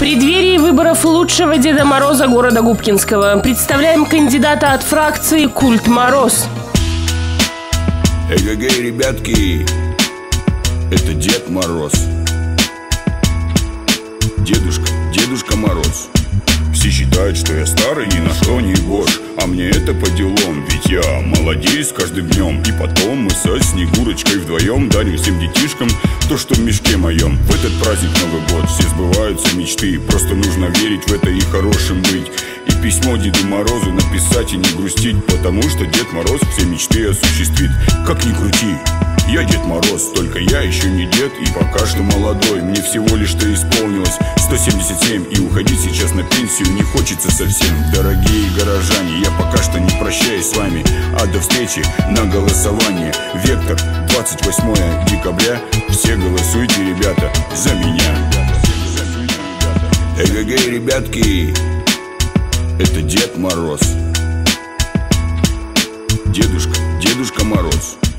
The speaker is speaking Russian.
преддверии выборов лучшего Деда Мороза города Губкинского представляем кандидата от фракции «Культ Мороз». Эгегей, ребятки, это Дед Мороз. Дедушка Мороз. Все считают, что я старый, ни на что не гож, а мне это по делам, ведь я молодеюсь каждым днем. И потом мы со Снегурочкой вдвоем дарим всем детишкам то, что в мешке моем. В этот праздник Новый год все сбываются мечты, просто нужно верить в это и хорошим быть. И письмо Деду Морозу написать и не грустить, потому что Дед Мороз все мечты осуществит. Как ни крути, я Дед Мороз, только я еще не дед и пока что молодой. Мне всего лишь-то исполнилось 177, и уходить сейчас на пенсию не хочется совсем. Дорогие горожане, я пока что не прощаюсь с вами, а до встречи на голосование. Вектор, 28 декабря, все голосуйте, ребята, за меня. Эгегей, ребятки, это Дед Мороз. Дедушка Мороз.